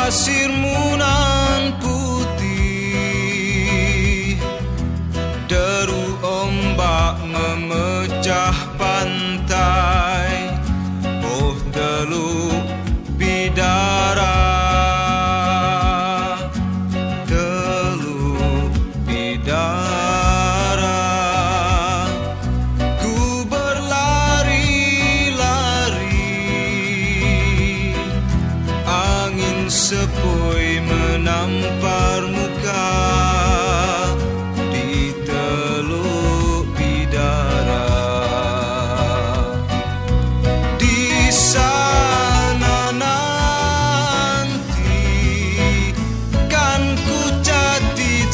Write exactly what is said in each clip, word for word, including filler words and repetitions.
pasirmu nan putih, deru ombak memecah pantai. Oh Teluk Bidara, Teluk Bidara, ku berlari-lari, angin sepoi menampar muka di Teluk Bidara. Di sana nanti kan ku catat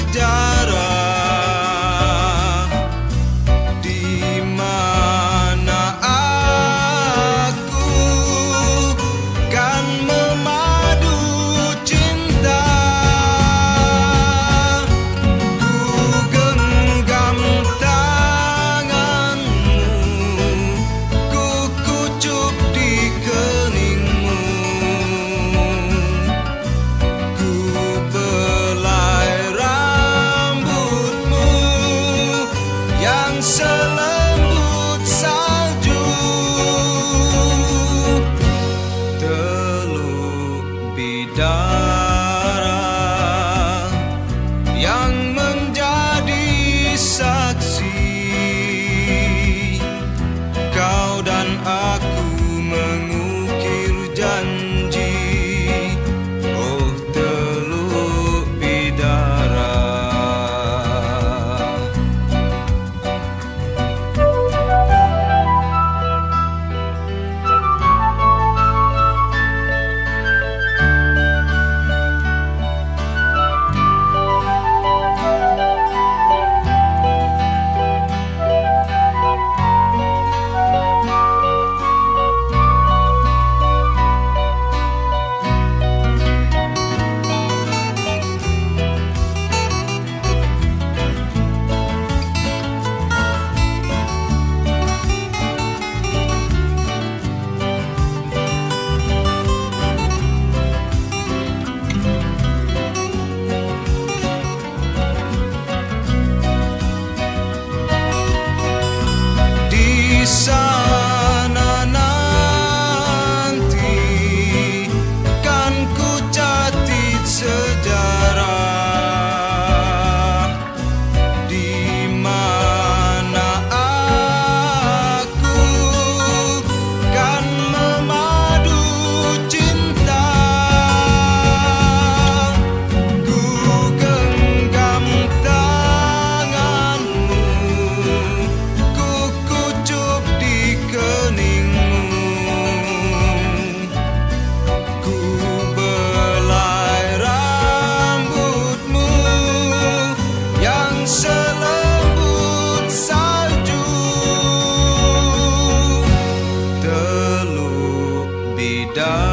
sejarah, di mana aku kan memadu cinta. Ku genggam tanganmu, ku kucup di keningmu, ku belai rambutmu yang selembut salju. Teluk Bidara yang menjadi saksi, kau dan aku mengukir janji. Oh Teluk Bidara. Di sana nanti kan ku catat sejarah, di mana aku kan memadu cinta. Ku genggam tanganmu, ku kucup di keningmu, ku belai rambutmu yang selembut salju. Teluk Bidara.